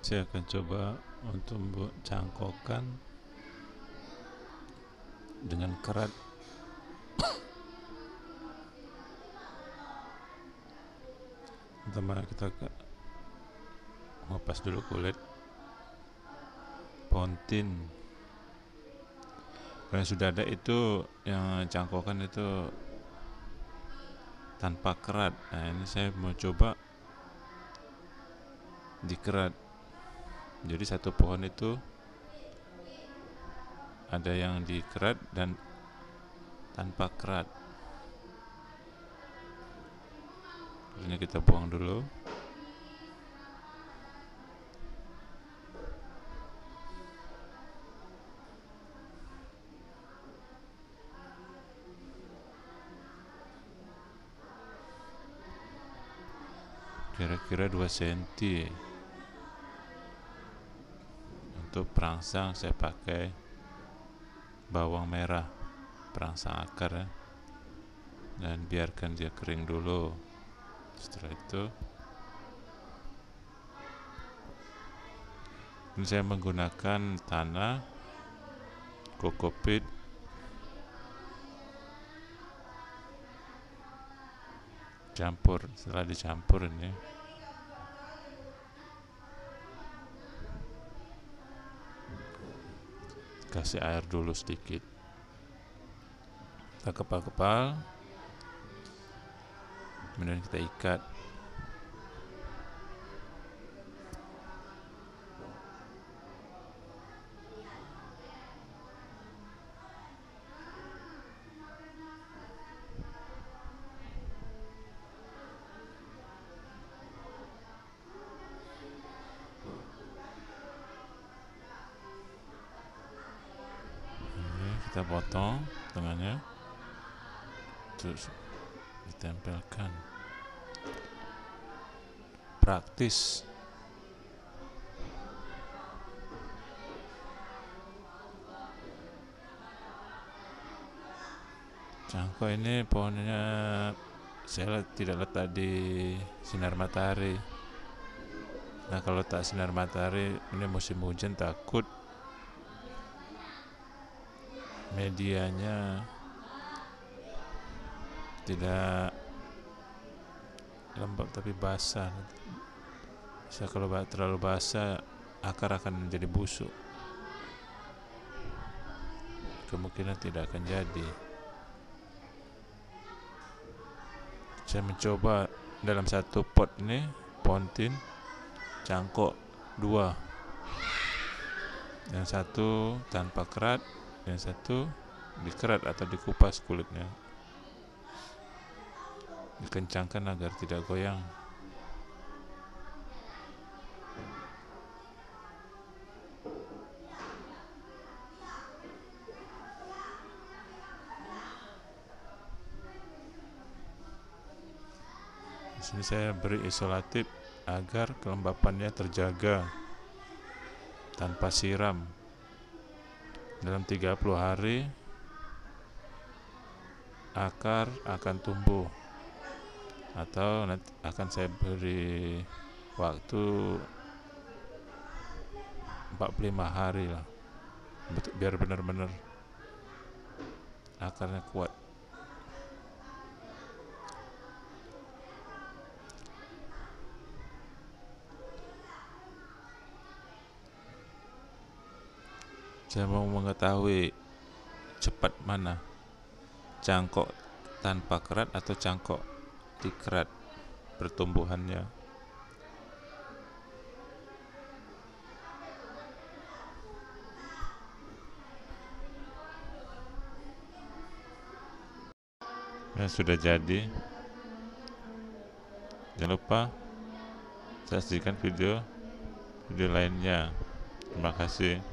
Saya akan coba untuk membuat cangkokan dengan kerat. Pertama kita mengupas dulu kulit pontin. Kalau sudah ada itu yang cangkokan itu tanpa kerat. Nah, ini saya mau coba dikerat. Jadi satu pohon itu ada yang dikerat dan tanpa kerat. Ini kita buang dulu. Kira-kira 2 cm. Untuk perangsang saya pakai bawang merah, perangsang akar ya. Dan biarkan dia kering dulu. Setelah itu ini saya menggunakan tanah kokopit, campur. Setelah dicampur ini kasih air dulu sedikit, kita kepal-kepal, kemudian kita ikat. Kita potong tengahnya, terus ditempelkan. Praktis. Cangkok ini pohonnya saya tidak letak di sinar matahari. Nah, kalau tak sinar matahari, ini musim hujan, takut medianya tidak lembab tapi basah. Bisa kalau terlalu basah, akar akan menjadi busuk, kemungkinan tidak akan jadi. Saya mencoba dalam satu pot ini pontin cangkok 2, yang satu tanpa kerat, yang satu dikerat atau dikupas kulitnya, dikencangkan agar tidak goyang. Di sini saya beri isolatif agar kelembapannya terjaga tanpa siram. Dalam 30 hari akar akan tumbuh, atau nanti akan saya beri waktu 45 hari lah, biar benar-benar akarnya kuat. Saya mau mengetahui cepat mana, cangkok tanpa kerat atau cangkok dikerat pertumbuhannya. Ya, sudah jadi. Jangan lupa saksikan video lainnya. Terima kasih.